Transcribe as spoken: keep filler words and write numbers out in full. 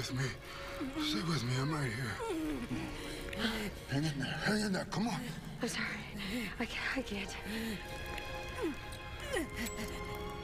with me. Stay with me. I'm right here. Hang in there. Hang in there. Come on. I'm sorry. I can't. I can't.